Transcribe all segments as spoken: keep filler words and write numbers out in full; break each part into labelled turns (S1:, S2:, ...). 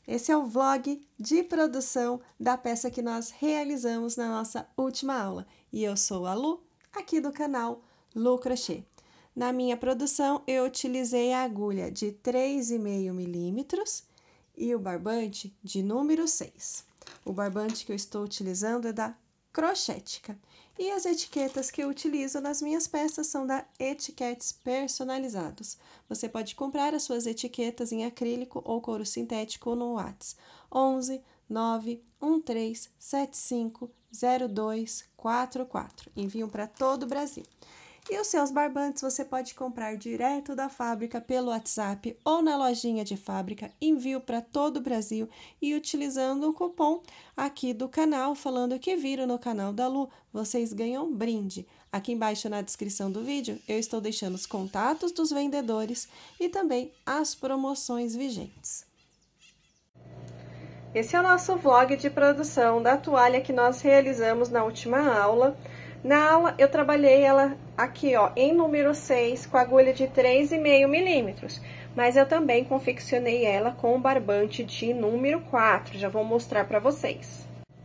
S1: Esse é o vlog de produção da peça que nós realizamos na nossa última aula. E eu sou a Lu, aqui do canal Lu Crochê. Na minha produção, eu utilizei a agulha de três vírgula cinco milímetros e o barbante de número seis. O barbante que eu estou utilizando é da Crochética. E as etiquetas que eu utilizo nas minhas peças são da Etiquetes Personalizados. Você pode comprar as suas etiquetas em acrílico ou couro sintético no WhatsApp onze nove um três sete cinco zero dois quatro quatro. Enviam para todo o Brasil. E os seus barbantes você pode comprar direto da fábrica pelo WhatsApp ou na lojinha de fábrica, envio para todo o Brasil e utilizando o cupom aqui do canal, falando que viram no canal da Lu, vocês ganham brinde. Aqui embaixo na descrição do vídeo eu estou deixando os contatos dos vendedores e também as promoções vigentes. Esse é o nosso vlog de produção da toalha que nós realizamos na última aula. Na aula, eu trabalhei ela aqui, ó, em número seis, com agulha de três vírgula cinco milímetros. Mas eu também confeccionei ela com barbante de número quatro. Já vou mostrar pra vocês.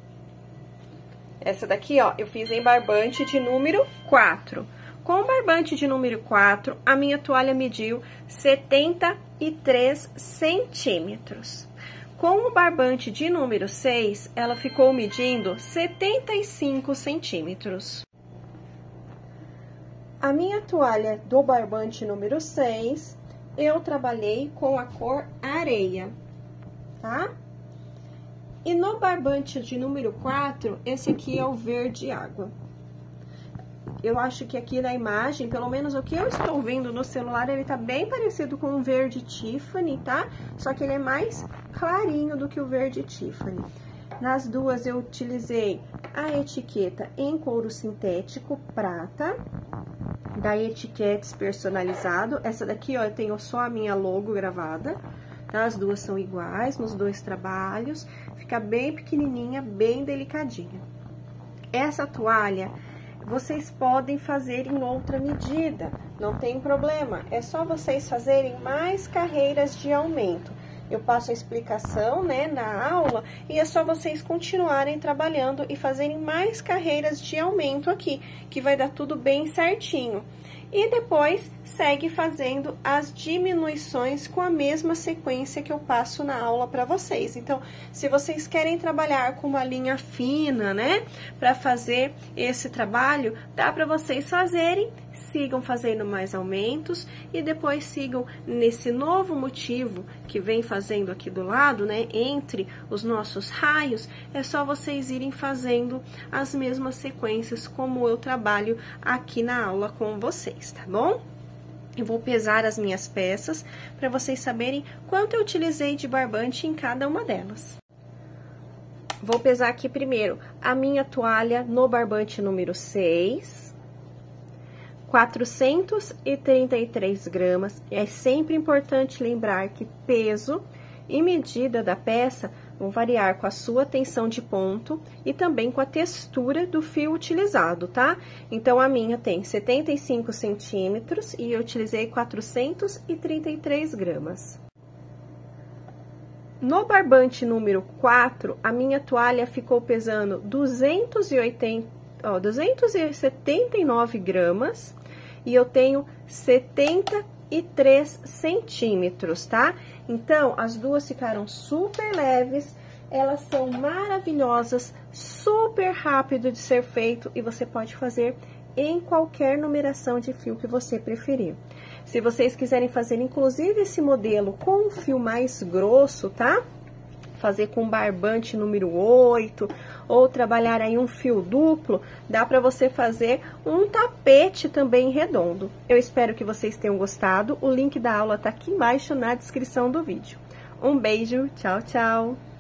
S1: Essa daqui, ó, eu fiz em barbante de número quatro. Com o barbante de número quatro, a minha toalha mediu setenta e três centímetros. Com o barbante de número seis, ela ficou medindo setenta e cinco centímetros. A minha toalha do barbante número seis, eu trabalhei com a cor areia, tá? E no barbante de número quatro, esse aqui é o verde água. Eu acho que aqui na imagem, pelo menos o que eu estou vendo no celular, ele tá bem parecido com o verde Tiffany, tá? Só que ele é mais clarinho do que o verde Tiffany. Nas duas eu utilizei a etiqueta em couro sintético prata, da Etiquetes Personalizado. Essa daqui, ó, eu tenho só a minha logo gravada, tá? As duas são iguais nos dois trabalhos, fica bem pequenininha, bem delicadinha. Essa toalha vocês podem fazer em outra medida, não tem problema, é só vocês fazerem mais carreiras de aumento. Eu passo a explicação, né, na aula, e é só vocês continuarem trabalhando e fazerem mais carreiras de aumento aqui, que vai dar tudo bem certinho. E depois, segue fazendo as diminuições com a mesma sequência que eu passo na aula para vocês. Então, se vocês querem trabalhar com uma linha fina, né, para fazer esse trabalho, dá para vocês fazerem, sigam fazendo mais aumentos e depois sigam nesse novo motivo que vem fazendo aqui do lado, né, entre os nossos raios, é só vocês irem fazendo as mesmas sequências como eu trabalho aqui na aula com vocês, tá bom? Eu vou pesar as minhas peças para vocês saberem quanto eu utilizei de barbante em cada uma delas. Vou pesar aqui primeiro a minha toalha no barbante número seis, quatrocentos e trinta e três gramas. É sempre importante lembrar que peso e medida da peça vão variar com a sua tensão de ponto e também com a textura do fio utilizado, tá? Então, a minha tem setenta e cinco centímetros e eu utilizei quatrocentos e trinta e três gramas. No barbante número quatro, a minha toalha ficou pesando duzentos e oitenta, ó, duzentos e setenta e nove gramas e eu tenho setenta e três centímetros, tá? Então, as duas ficaram super leves, elas são maravilhosas, super rápido de ser feito e você pode fazer em qualquer numeração de fio que você preferir. Se vocês quiserem fazer, inclusive, esse modelo com um fio mais grosso, tá? Fazer com barbante número oito, ou trabalhar aí um fio duplo, dá para você fazer um tapete também redondo. Eu espero que vocês tenham gostado, o link da aula tá aqui embaixo na descrição do vídeo. Um beijo, tchau, tchau!